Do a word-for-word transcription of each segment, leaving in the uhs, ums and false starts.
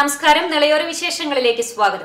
നമസ്കാരം. നിളയോര വിശേഷങ്ങളിലേക്ക് സ്വാഗതം.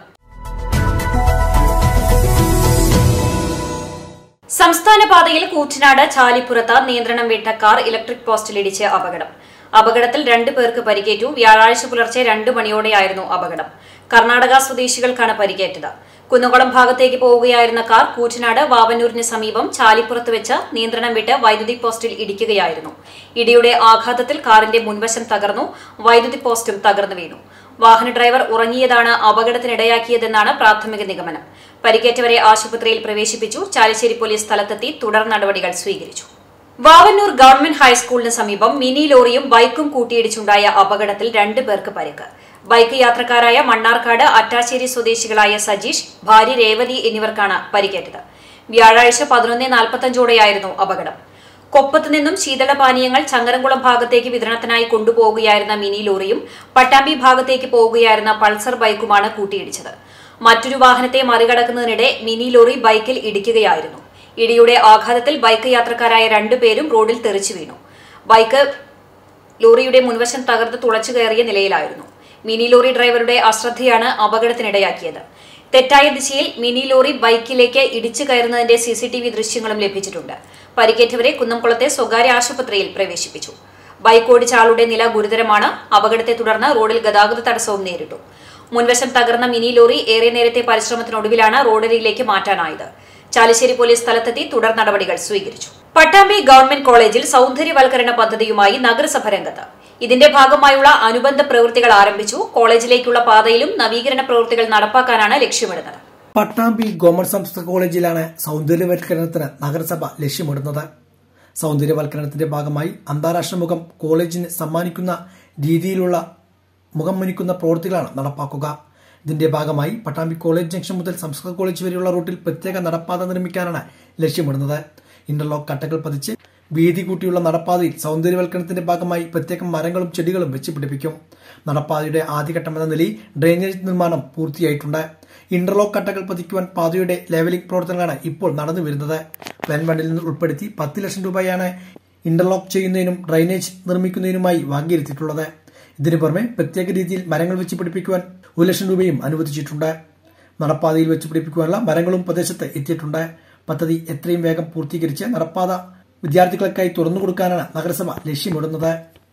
സംസ്ഥാന പാതയിൽ കൂറ്റനാട് ചാലിപ്പുറത്ത് നിയന്ത്രണം വിട്ട കാർ ഇലക്ട്രിക് പോസ്റ്റിലിടിച്ച് അപകടം. അപകടത്തിൽ രണ്ടു പേർക്ക് പരിക്കേറ്റു. വ്യാഴാഴ്ച പുലർച്ചെ രണ്ടു മണിയോടെയായിരുന്നു അപകടം. കർണാടക സ്വദേശികൾക്കാണ് പരിക്കേറ്റത്. കുന്നംകുളം ഭാഗത്തേക്ക് പോവുകയായിരുന്ന കാർ കൂറ്റനാട് വാവന്നൂരിന് സമീപം ചാലിപ്പുറത്ത് വെച്ച് നിയന്ത്രണം വിട്ട് വൈദ്യുതി പോസ്റ്റിൽ ഇടിക്കുകയായിരുന്നു. ഇടിയുടെ ആഘാതത്തിൽ കാറിന്റെ മുൻവശം തകർന്നു. വൈദ്യുതി പോസ്റ്റും തകർന്നു വീണു. വാഹന ഡ്രൈവർ ഉറങ്ങിയതാണ് അപകടത്തിനിടയാക്കിയതെന്നാണ് പ്രാഥമിക നിഗമനം. പരിക്കേറ്റവരെ ആശുപത്രിയിൽ പ്രവേശിപ്പിച്ചു. ചാലിശ്ശേരി പോലീസ് സ്ഥലത്തെത്തി തുടർ നടപടികൾ സ്വീകരിച്ചു. വാവന്നൂർ ഗവൺമെന്റ് ഹൈസ്കൂളിന് സമീപം മിനി ലോറിയും ബൈക്കും കൂട്ടിയിടിച്ചുണ്ടായ അപകടത്തിൽ രണ്ടു പേർക്ക് പരിക്ക്. ബൈക്ക് യാത്രക്കാരായ മണ്ണാർക്കാട് അറ്റാശ്ശേരി സ്വദേശികളായ സജീഷ്, ഭാര്യ രേവതി എന്നിവർക്കാണ് പരിക്കേറ്റത്. വ്യാഴാഴ്ച പതിനൊന്ന് നാൽപ്പത്തഞ്ചോടെയായിരുന്നു അപകടം. കൊപ്പത്ത് നിന്നും ശീതളപാനീയങ്ങൾ ചങ്ങരംകുളം ഭാഗത്തേക്ക് വിതരണത്തിനായി കൊണ്ടുപോകുകയായിരുന്ന മിനി ലോറിയും പട്ടാമ്പി ഭാഗത്തേക്ക് പോകുകയായിരുന്ന പൾസർ ബൈക്കുമാണ് കൂട്ടിയിടിച്ചത്. മറ്റൊരു വാഹനത്തെ മറികടക്കുന്നതിനിടെ മിനി ലോറി ബൈക്കിൽ ഇടിക്കുകയായിരുന്നു. ഇടിയുടെ ആഘാതത്തിൽ ബൈക്ക് യാത്രക്കാരായ രണ്ടുപേരും റോഡിൽ തെറിച്ചു വീണു. ബൈക്ക് ലോറിയുടെ മുൻവശം തകർത്ത് തുളച്ചു കയറിയ നിലയിലായിരുന്നു. മിനി ലോറി ഡ്രൈവറുടെ അശ്രദ്ധയാണ് അപകടത്തിനിടയാക്കിയത്. തെറ്റായ ദിശയിൽ മിനി ലോറി ബൈക്കിലേക്ക് ഇടിച്ചു കയറുന്നതിന്റെ സിസിടിവി ദൃശ്യങ്ങളും ലഭിച്ചിട്ടുണ്ട്. പരിക്കേറ്റവരെ കുന്നംകുളത്തെ സ്വകാര്യ ആശുപത്രിയിൽ പ്രവേശിപ്പിച്ചു. ബൈക്ക് ഓടിച്ച ആളുടെ നില ഗുരുതരമാണ്. അപകടത്തെ തുടർന്ന് റോഡിൽ ഗതാഗത തടസ്സവും നേരിട്ടു. മുൻവശം തകർന്ന മിനി ലോറി ഏറെ നേരത്തെ പരിശ്രമത്തിനൊടുവിലാണ് റോഡരികിലേക്ക് മാറ്റാനായത്. ചാലിശ്ശേരി പോലീസ് സ്ഥലത്തെത്തി തുടർ നടപടികൾ സ്വീകരിച്ചു. പട്ടാമ്പി ഗവൺമെന്റ് കോളേജിൽ സൌന്ദര്യവൽക്കരണ പദ്ധതിയുമായി നഗരസഭ രംഗത്ത്. ഇതിന്റെ ഭാഗമായുള്ള അനുബന്ധ പ്രവൃത്തികൾ ആരംഭിച്ചു. കോളേജിലേക്കുള്ള പാതയിലും നവീകരണ പ്രവൃത്തികൾ നടപ്പാക്കാനാണ് ലക്ഷ്യമിടുന്നത്. പട്ടാമ്പി ഗവൺമെന്റ് സംസ്കൃത കോളേജിലാണ് സൌന്ദര്യവൽക്കരണത്തിന് നഗരസഭ ലക്ഷ്യമിടുന്നത്. സൌന്ദര്യവൽക്കരണത്തിന്റെ ഭാഗമായി അന്താരാഷ്ട്ര മുഖം കോളേജിന് സമ്മാനിക്കുന്ന രീതിയിലുള്ള മുഖം മുനിക്കുന്ന പ്രവൃത്തികളാണ് നടപ്പാക്കുക. ഇതിന്റെ ഭാഗമായി പട്ടാമ്പി കോളേജ് ജംഗ്ഷൻ മുതൽ സംസ്കൃത കോളേജ് വരെയുള്ള റൂട്ടിൽ പ്രത്യേക നടപ്പാത നിർമ്മിക്കാനാണ് ലക്ഷ്യമിടുന്നത്. ഇന്റർലോക്ക് കട്ടകൾ പതിച്ച് വീതി കൂട്ടിയുള്ള നടപ്പാതയിൽ സൌന്ദര്യവൽക്കരണത്തിന്റെ ഭാഗമായി പ്രത്യേകം മരങ്ങളും ചെടികളും വെച്ച് പിടിപ്പിക്കും. നടപ്പാതയുടെ ആദ്യഘട്ടമെന്ന നിലയിൽ ഡ്രെയിനേജ് നിർമ്മാണം പൂർത്തിയായിട്ടുണ്ട്. ഇന്റർലോക്ക് കട്ടകൾ പതിക്കുവാൻ പാതയുടെ ലെവലിംഗ് പ്രവർത്തനങ്ങളാണ് ഇപ്പോൾ നടന്നു വരുന്നത്. പ്ലാൻ ഫണ്ടിൽ നിന്ന് ഉൾപ്പെടുത്തി പത്ത് ലക്ഷം രൂപയാണ് ഇന്റർലോക്ക് ചെയ്യുന്നതിനും ഡ്രെയിനേജ് നിർമ്മിക്കുന്നതിനുമായി വാങ്ങിയിരുത്തിയിട്ടുള്ളത്. ഇതിനു പുറമെ പ്രത്യേക രീതിയിൽ മരങ്ങൾ വെച്ച് പിടിപ്പിക്കുവാൻ ഒരു ലക്ഷം രൂപയും അനുവദിച്ചിട്ടുണ്ട്. നടപ്പാതയിൽ വെച്ച് പിടിപ്പിക്കുവാനുള്ള മരങ്ങളും പ്രദേശത്ത് എത്തിയിട്ടുണ്ട്. പദ്ധതി എത്രയും വേഗം പൂർത്തീകരിച്ച് നടപ്പാത വിദ്യാർത്ഥികൾക്കായി തുറന്നു കൊടുക്കാനാണ് നഗരസഭ ലക്ഷ്യമിടുന്നത്.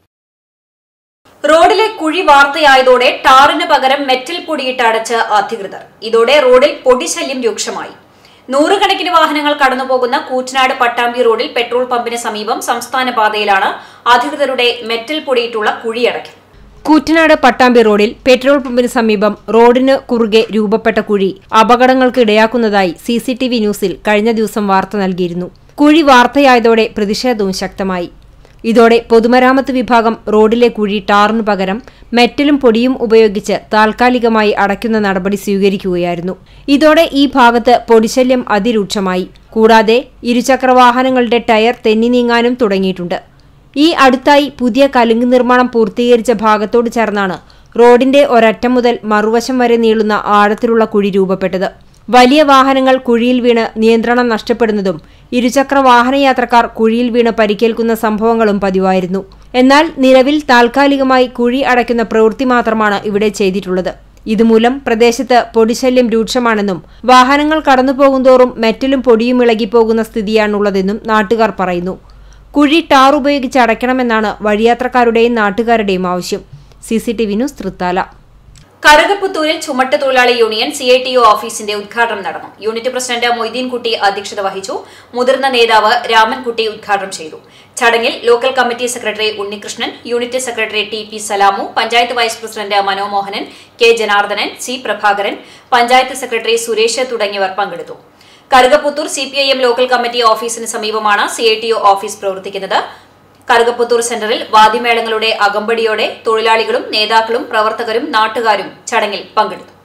റോഡിലെ കുഴി വാർത്തയായതോടെ ടാറിന് പകരം മെറ്റൽ പൊടിയിട്ട് അടച്ച് അധികൃതർ. ഇതോടെ റോഡിൽ പൊടിശല്യം രൂക്ഷമായി. നൂറുകണക്കിന് വാഹനങ്ങൾ കടന്നുപോകുന്ന കൂറ്റനാട് പട്ടാമ്പി റോഡിൽ പെട്രോൾ പമ്പിന് സമീപം സംസ്ഥാന പാതയിലാണ് അധികൃതരുടെ മെറ്റൽ പൊടിയിട്ടുള്ള കുഴിയടയ്ക്കൽ. കൂറ്റനാട് പട്ടാമ്പി റോഡിൽ പെട്രോൾ പമ്പിന് സമീപം റോഡിന് കുറുകെ രൂപപ്പെട്ട കുഴി അപകടങ്ങൾക്ക് ഇടയാക്കുന്നതായി സിസിടിവി ന്യൂസിൽ കഴിഞ്ഞ ദിവസം വാർത്ത നൽകിയിരുന്നു. കുഴി വാർത്തയായതോടെ പ്രതിഷേധവും ശക്തമായി. ഇതോടെ പൊതുമരാമത്ത് വിഭാഗം റോഡിലെ കുഴി ടാറിനു പകരം മെറ്റലും പൊടിയും ഉപയോഗിച്ച് താൽക്കാലികമായി അടയ്ക്കുന്ന നടപടി സ്വീകരിക്കുകയായിരുന്നു. ഇതോടെ ഈ ഭാഗത്ത് പൊടിശല്യം അതിരൂക്ഷമായി. കൂടാതെ ഇരുചക്രവാഹനങ്ങളുടെ ടയർ തെന്നി നീങ്ങാനും തുടങ്ങിയിട്ടുണ്ട്. ഈ അടുത്തായി പുതിയ കലുങ്ക് നിർമ്മാണം പൂർത്തീകരിച്ച ഭാഗത്തോട് ചേർന്നാണ് റോഡിന്റെ ഒരറ്റം മുതൽ മറുവശം വരെ നീളുന്ന ആഴത്തിലുള്ള കുഴി രൂപപ്പെട്ടത്. വലിയ വാഹനങ്ങൾ കുഴിയിൽ വീണ് നിയന്ത്രണം നഷ്ടപ്പെടുന്നതും ഇരുചക്ര വാഹനയാത്രക്കാർ കുഴിയിൽ വീണ് പരിക്കേൽക്കുന്ന സംഭവങ്ങളും പതിവായിരുന്നു. എന്നാൽ നിലവിൽ താൽക്കാലികമായി കുഴി അടയ്ക്കുന്ന പ്രവൃത്തി മാത്രമാണ് ഇവിടെ ചെയ്തിട്ടുള്ളത്. ഇതുമൂലം പ്രദേശത്ത് പൊടിശല്യം രൂക്ഷമാണെന്നും വാഹനങ്ങൾ കടന്നുപോകുന്തോറും മെറ്റലും പൊടിയും ഇളകിപ്പോകുന്ന സ്ഥിതിയാണുള്ളതെന്നും നാട്ടുകാർ പറയുന്നു. കുഴി ടാർ ഉപയോഗിച്ച് അടയ്ക്കണമെന്നാണ് വഴിയാത്രക്കാരുടെയും നാട്ടുകാരുടെയും ആവശ്യം. CCTV news Thrithala. കറുകപ്പുത്തൂരിൽ ചുമട്ട് തൊഴിലാളി union C I T U ഓഫീസിന്റെ ഉദ്ഘാടനം നടന്നു. യൂണിറ്റ് പ്രസിഡന്റ് മൊയ്തീൻകുട്ടി അധ്യക്ഷത വഹിച്ചു. മുതിർന്ന നേതാവ് രാമൻകുട്ടി ഉദ്ഘാടനം ചെയ്തു. ചടങ്ങിൽ local committee secretary Unnikrishnan, unit secretary T P Salamu, panchayat vice president Manomohanan, K Janardhanan, C Prabhakaran, panchayat secretary Suresh തുടങ്ങിയവർ പങ്കെടുത്തു. Karukaputhur C P I M local committee ഓഫീസിന് സമീപമാണ് C I T O office പ്രവർത്തിക്കുന്നത്. കറുകപ്പുത്തൂർ സെന്ററിൽ വാദ്യമേളങ്ങളുടെ അകമ്പടിയോടെ തൊഴിലാളികളും നേതാക്കളും പ്രവർത്തകരും നാട്ടുകാരും ചടങ്ങിൽ പങ്കെടുത്തു.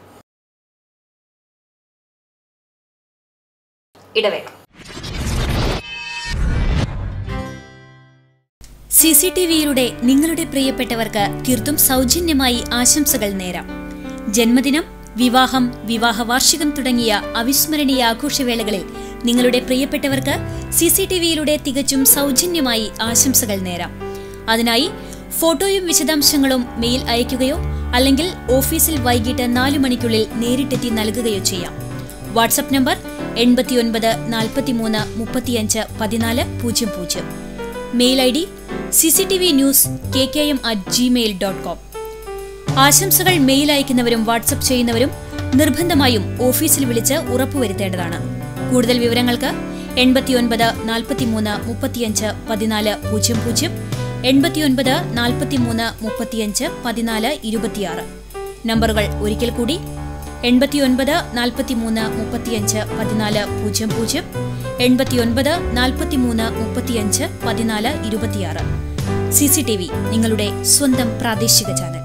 ഇടവേള. സിസിടിവിയിലൂടെ നിങ്ങളുടെ പ്രിയപ്പെട്ടവർക്ക് തീർത്തും സൗജന്യമായി ആശംസകൾ നേരാം. ജന്മദിനം, വിവാഹം, വിവാഹ വാർഷികം തുടങ്ങിയ അവിസ്മരണീയ ആഘോഷവേളകളിൽ നിങ്ങളുടെ പ്രിയപ്പെട്ടവർക്ക് സിസിടിവിയിലൂടെ തികച്ചും സൗജന്യമായി ആശംസകൾ നേരാം. അതിനായി ഫോട്ടോയും വിശദാംശങ്ങളും മെയിൽ അയയ്ക്കുകയോ അല്ലെങ്കിൽ ഓഫീസിൽ വൈകിട്ട് നാലു മണിക്കുള്ളിൽ നേരിട്ടെത്തി നൽകുകയോ ചെയ്യാം. വാട്സ്ആപ്പ് നമ്പർ എൺപത്തിയൊൻപത് നാൽപ്പത്തിമൂന്ന് മുപ്പത്തിയഞ്ച് പതിനാല് പൂജ്യം പൂജ്യം. Mail I D C C T V news K K M at Gmail dot com. ആശംസകൾ മെയിൽ അയക്കുന്നവരും വാട്സ്ആപ്പ് ചെയ്യുന്നവരും നിർബന്ധമായും ഓഫീസിൽ വിളിച്ച് ഉറപ്പുവരുത്തേണ്ടതാണ്. കൂടുതൽ വിവരങ്ങൾക്ക് എൺപത്തിയൊൻപത് നാൽപ്പത്തിമൂന്ന് മുപ്പത്തിയഞ്ച് പതിനാല് പൂജ്യം പൂജ്യം, എൺപത്തിയൊൻപത് നാൽപ്പത്തിമൂന്ന് മുപ്പത്തിയഞ്ച് പതിനാല് ഇരുപത്തിയാറ്. നമ്പറുകൾ ഒരിക്കൽ കൂടി: എൺപത്തിയൊൻപത് നാൽപ്പത്തിമൂന്ന് മുപ്പത്തിയഞ്ച് പതിനാല് പൂജ്യം പൂജ്യം, എൺപത്തിയൊൻപത് നാൽപ്പത്തിമൂന്ന് മുപ്പത്തിയഞ്ച് പതിനാല് ഇരുപത്തിയാറ്. സി സി ടി വി, നിങ്ങളുടെ സ്വന്തം പ്രാദേശിക ചാനൽ.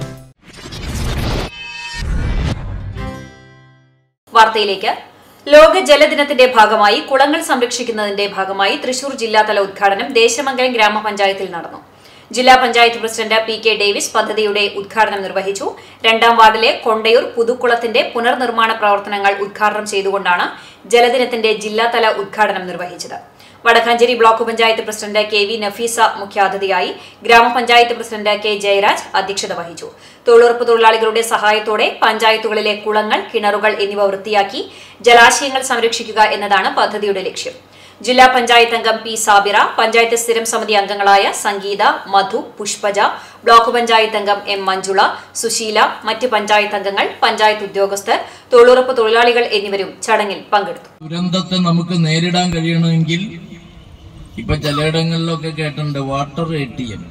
വാർത്തയിലേക്ക്. ലോക ജലദിനത്തിന്റെ ഭാഗമായി കുളങ്ങൾ സംരക്ഷിക്കുന്നതിന്റെ ഭാഗമായി തൃശൂർ ജില്ലാതല ഉദ്ഘാടനം ദേശമംഗലം ഗ്രാമപഞ്ചായത്തിൽ നടന്നു. ജില്ലാ panchayat president P K Davis പദ്ധതിയുടെ ഉദ്ഘാടനം നിർവഹിച്ചു. രണ്ടാം വാർഡിലെ കൊണ്ടയൂർ പുതുക്കുളത്തിന്റെ പുനർനിർമ്മാണ പ്രവർത്തനങ്ങൾ ഉദ്ഘാടനം ചെയ്തുകൊണ്ടാണ് ജലദിനത്തിന്റെ ജില്ലാതല ഉദ്ഘാടനം നിർവഹിച്ചത്. Vadakkanchery block panchayat president K V Nafeesa മുഖ്യാതിഥിയായി, ഗ്രാമപഞ്ചായത്ത് പ്രസിഡന്റ് കെ ജയരാജ് അധ്യക്ഷത വഹിച്ചു. തൊഴിലുറപ്പ് തൊഴിലാളികളുടെ സഹായത്തോടെ പഞ്ചായത്തുകളിലെ കുളങ്ങൾ, കിണറുകൾ എന്നിവ വൃത്തിയാക്കി ജലാശയങ്ങൾ സംരക്ഷിക്കുക എന്നതാണ് പദ്ധതിയുടെ ലക്ഷ്യം. ജില്ലാ പഞ്ചായത്ത് അംഗം പി സാബിറ, പഞ്ചായത്ത് സ്ഥിരം സമിതി അംഗങ്ങളായ സംഗീത, മധു, പുഷ്പജ, ബ്ലോക്ക് പഞ്ചായത്ത് അംഗം എം മഞ്ജുള, സുശീല, മറ്റ് പഞ്ചായത്ത് അംഗങ്ങൾ, പഞ്ചായത്ത് ഉദ്യോഗസ്ഥർ, തൊഴിലുറപ്പ് തൊഴിലാളികൾ എന്നിവരും ചടങ്ങിൽ പങ്കെടുത്തു. ദുരന്തത്തെ നമുക്ക് നേരിടാൻ കഴിയണമെങ്കിൽ ഇപ്പൊ ചിലയിടങ്ങളിലൊക്കെ കേട്ടിട്ടുണ്ട് water A T M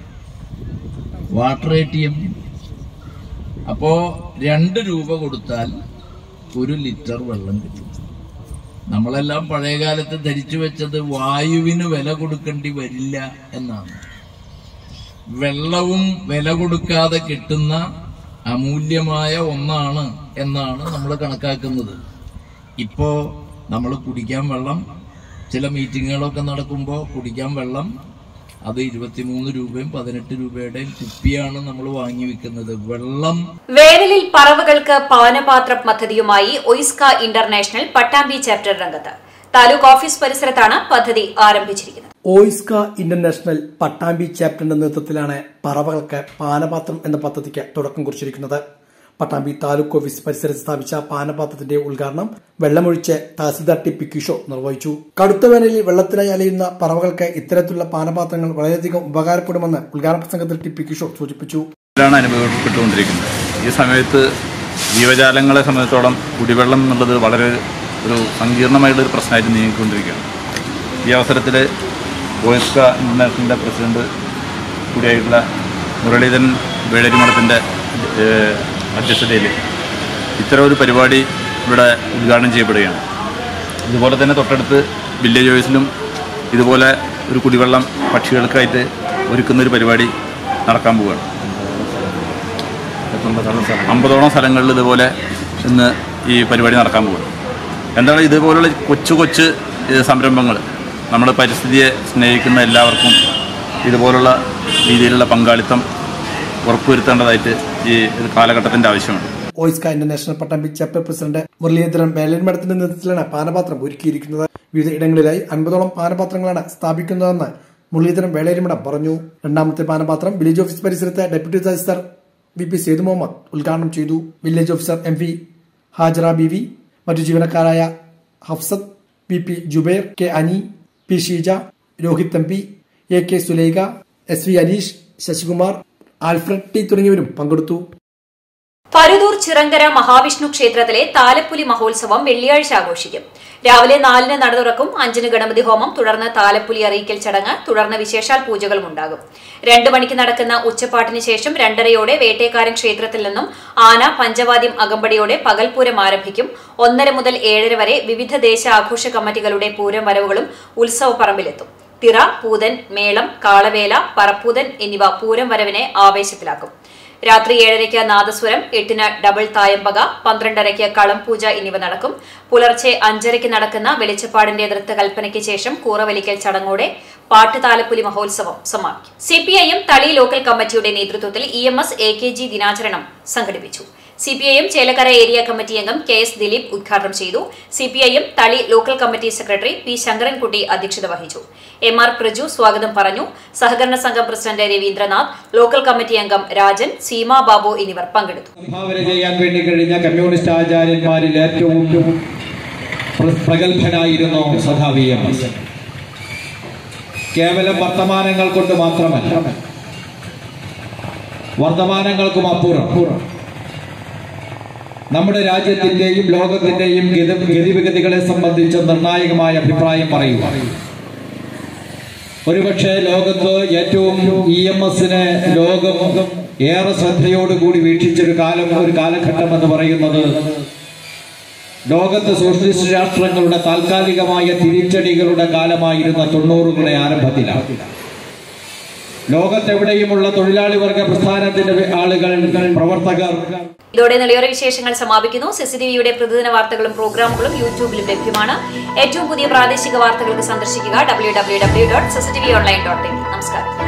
water A T M അപ്പോ രണ്ട് രൂപ കൊടുത്താൽ ഒരു ലിറ്റർ വെള്ളം കിട്ടും. നമ്മളെല്ലാം പഴയകാലത്ത് ധരിച്ചു വെച്ചത് വായുവിന് വില കൊടുക്കേണ്ടി വരില്ല എന്നാണ്. വെള്ളവും വില കൊടുക്കാതെ കിട്ടുന്ന അമൂല്യമായ ഒന്നാണ് എന്നാണ് നമ്മൾ കണക്കാക്കുന്നത്. ഇപ്പോ നമ്മൾ കുടിക്കാൻ വെള്ളം, ചില മീറ്റിങ്ങുകളൊക്കെ നടക്കുമ്പോൾ കുടിക്കാൻ വെള്ളം അത് ഇരുപത്തിമൂന്ന് രൂപയും പതിനെട്ട് രൂപയുടെയും കുപ്പിയാണ് നമ്മൾ വാങ്ങി വെക്കുന്നത്. വെള്ളം വേനലിൽ പറവകൾക്ക് പാനപാത്രം പദ്ധതിയുമായി ഒയ്സ്ക ഇന്റർനാഷണൽ പട്ടാമ്പി ചാപ്റ്റർ രംഗത്ത്. താലൂക്ക് ഓഫീസ് പരിസരത്താണ് പദ്ധതി ആരംഭിച്ചിരിക്കുന്നത്. ഒയ്സ്ക ഇന്റർനാഷണൽ പട്ടാമ്പി ചാപ്റ്ററിന്റെ നേതൃത്വത്തിലാണ് പറവകൾക്ക് പാനപാത്രം എന്ന പദ്ധതിക്ക് തുടക്കം കുറിച്ചിരിക്കുന്നത്. പട്ടാമ്പി താലൂക്ക് ഓഫീസ് പരിസരത്ത് സ്ഥാപിച്ച പാനപാത്രത്തിന്റെ ഉദ്ഘാടനം വെള്ളമൊഴിച്ച് തഹസിൽദാർ ടി പി കിഷോ നിർവഹിച്ചു. കടുത്ത വേനലിൽ വെള്ളത്തിനായി അലയുന്ന പറവകൾക്ക് ഇത്തരത്തിലുള്ള പാനപാത്രങ്ങൾ വളരെയധികം ഉപകാരപ്പെടുമെന്ന് ഉദ്ഘാടന പ്രസംഗത്തിൽ ടി പി കിഷോ സൂചിപ്പിച്ചു. അനുഭവപ്പെട്ടുകൊണ്ടിരിക്കുന്നത് ഈ സമയത്ത് ജീവജാലങ്ങളെ സംബന്ധിച്ചോളം കുടിവെള്ളം എന്നുള്ളത് വളരെ ഒരു സങ്കീർണമായിട്ടുള്ള ഒരു പ്രശ്നമായിട്ട് നീങ്ങിക്കൊണ്ടിരിക്കുകയാണ്. ഈ അവസരത്തിൽ ഒയ്സ്ക ഇന്റർനാഷണലിന്റെ പ്രസിഡന്റ് കൂടിയായിട്ടുള്ള മുരളീധരൻ വേളരിമഠത്തിന്റെ അധ്യക്ഷതയിൽ ഇത്തരം ഒരു പരിപാടി ഇവിടെ ഉദ്ഘാടനം ചെയ്യപ്പെടുകയാണ്. ഇതുപോലെ തന്നെ തൊട്ടടുത്ത് വില്ലേജ് ഓഫീസിലും ഇതുപോലെ ഒരു കുടിവെള്ളം പക്ഷികൾക്കായിട്ട് ഒരുക്കുന്നൊരു പരിപാടി നടക്കാൻ പോവുകയാണ്. അമ്പതോളം സ്ഥലങ്ങളിൽ ഇതുപോലെ ഇന്ന് ഈ പരിപാടി നടക്കാൻ പോവുകയാണ്. എന്താണ് ഇതുപോലുള്ള കൊച്ചു കൊച്ചു സംരംഭങ്ങൾ നമ്മൾ പരിസ്ഥിതിയെ സ്നേഹിക്കുന്ന എല്ലാവർക്കും ഇതുപോലുള്ള രീതിയിലുള്ള പങ്കാളിത്തം ഉറപ്പുവരുത്തേണ്ടതായിട്ട് ഈ കാലഘട്ടത്തിന്റെ ആവശ്യമാണ്. OISCA International Pattambi chapter president Muraleedharan വേലന്മഠത്തിന്റെ നേതൃത്വത്തിലാണ് പാനപാത്രം ഒരുക്കിയിരിക്കുന്നത്. വിവിധ ഇടങ്ങളിലായി അൻപതോളം പാനപാത്രങ്ങളാണ് സ്ഥാപിക്കുന്നതെന്ന് മുരളീധരൻ വേലന്മഠം പറഞ്ഞു. രണ്ടാമത്തെ പാനപാത്രം വില്ലേജ് ഓഫീസ് പരിസരത്ത് deputy tahsildar V P Sethu Muhammad ഉദ്ഘാടനം ചെയ്തു. Village officer M V Hajara B V, മറ്റു ജീവനക്കാരായ Hafsath, P P Jubair, K Ani, P Sheeja, Rohit M P, A K Sulaikha, S V Aneesh, Sasikumar, Alfred T തുടങ്ങിയവരും പങ്കെടുത്തു. പരുതൂർ ചിറങ്കര മഹാവിഷ്ണു ക്ഷേത്രത്തിലെ താലപ്പൊലി മഹോത്സവം വെള്ളിയാഴ്ച ആഘോഷിക്കും. രാവിലെ നാലിന് നട തുറക്കും. അഞ്ചിന് ഗണപതി ഹോമം, തുടർന്ന് താലപ്പൊലി അറിയിക്കൽ ചടങ്ങ്, തുടർന്ന് വിശേഷാൽ പൂജകളും ഉണ്ടാകും. രണ്ടു മണിക്ക് നടക്കുന്ന ഉച്ചപ്പാട്ടിന് ശേഷം രണ്ടരയോടെ വേട്ടേക്കാരൻ ക്ഷേത്രത്തിൽ നിന്നും ആന, പഞ്ചവാദ്യം, അകമ്പടിയോടെ പകൽപൂരം ആരംഭിക്കും. ഒന്നര മുതൽ ഏഴര വരെ വിവിധ ദേശ ആഘോഷ കമ്മിറ്റികളുടെ പൂരം വരവുകളും ഉത്സവപ്പറമ്പിലെത്തും. തിറ, പൂതൻ, മേളം, കാളവേല, പറപ്പൂതൻ എന്നിവ പൂരം വരവിനെ ആവേശത്തിലാക്കും. രാത്രി ഏഴരയ്ക്ക് നാദസ്വരം, എട്ടിന് ഡബിൾ തായമ്പക, പന്ത്രണ്ടരയ്ക്ക് കളംപൂജ എന്നിവ നടക്കും. പുലർച്ചെ അഞ്ചരയ്ക്ക് നടക്കുന്ന വെളിച്ചപ്പാടിന്റെ നൃത്തകൽപ്പനയ്ക്ക് ശേഷം കൂറവലിക്കൽ ചടങ്ങോടെ പാട്ടുതാലപ്പൊലി മഹോത്സവം സമാപിക്കും. സിപിഐഎം തളി ലോക്കൽ കമ്മിറ്റിയുടെ നേതൃത്വത്തിൽ E M S A K G ദിനാചരണം സംഘടിപ്പിച്ചു. C P I M Chelakkara area committee അംഗം കെ എസ് ദിലീപ് ഉദ്ഘാടനം ചെയ്തു. C P I M Thali local committee secretary P Sankarankutty അധ്യക്ഷത വഹിച്ചു. എം ആർ പ്രജു സ്വാഗതം പറഞ്ഞു. സഹകരണ സംഘം പ്രസിഡന്റ് രവീന്ദ്രനാഥ്, ലോക്കൽ കമ്മിറ്റി അംഗം രാജൻ, സീമ ബാബു എന്നിവർ പങ്കെടുത്തു. സംഭാവന ചെയ്യാൻ വേണ്ടി കഴിഞ്ഞ കമ്മ്യൂണിസ്റ്റ് ആചാര്യന്മാരിൽ ഏറ്റവും പ്രഗത്ഭനായിരുന്നു സഖാവി എം എസ്. കേവലം വർത്തമാനങ്ങൾ കൊണ്ട് മാത്രമല്ല, വർത്തമാനങ്ങൾക്കും അപ്പുറം നമ്മുടെ രാജ്യത്തിന്റെയും ലോകത്തിന്റെയും ഗതിവിഗതികളെ സംബന്ധിച്ച് നിർണായകമായ അഭിപ്രായം പറയുക. ഒരുപക്ഷെ ലോകത്ത് ഏറ്റവും ഇ എം എസിനെ ലോകം ഏറെ ശ്രദ്ധയോടുകൂടി വീക്ഷിച്ചൊരു കാലം, ഒരു കാലഘട്ടം എന്ന് പറയുന്നത് ലോകത്ത് സോഷ്യലിസ്റ്റ് രാഷ്ട്രങ്ങളുടെ താൽക്കാലികമായ തിരിച്ചടികളുടെ കാലമായിരുന്ന തൊണ്ണൂറുകളുടെ ആരംഭത്തിലാണ്. ലോകത്തെവിടെയുമുള്ള തൊഴിലാളി വർഗ പ്രസ്ഥാനത്തിന്റെ ആളുകൾ, പ്രവർത്തകർ. ഇതോടെ നിളയോര വിശേഷങ്ങൾ സമാപിക്കുന്നു. സിസിടിവിയുടെ പ്രതിദിന വാർത്തകളും പ്രോഗ്രാമുകളും യൂട്യൂബിലും ലഭ്യമാണ്. ഏറ്റവും പുതിയ പ്രാദേശിക വാർത്തകൾക്ക് സന്ദർശിക്കുക W W W dot CCTV online dot in. നമസ്കാരം.